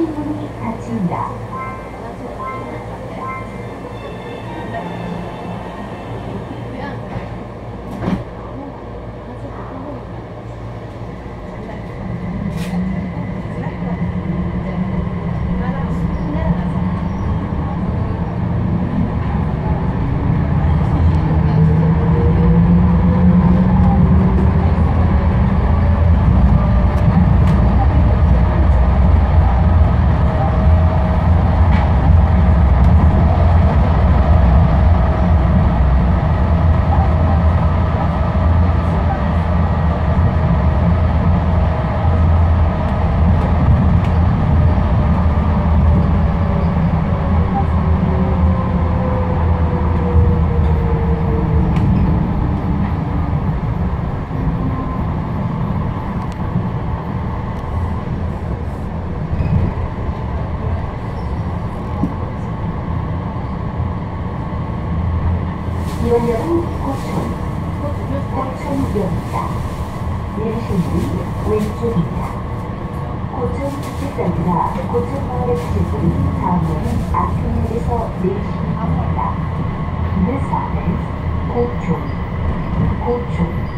문이 닫힙니다. 이번역은 고촌역입니다. 내리실 문이 왼쪽입니다. 고촌 특별센터가 고촌마을에 가실 분이 다음에는 안평역에서 내리시기 바랍니다. This stop is 고촌.